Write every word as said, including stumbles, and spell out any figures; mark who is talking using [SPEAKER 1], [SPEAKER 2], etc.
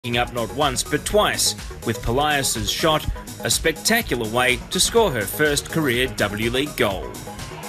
[SPEAKER 1] Picking up not once but twice, with Polias' shot a spectacular way to score her first career W League goal.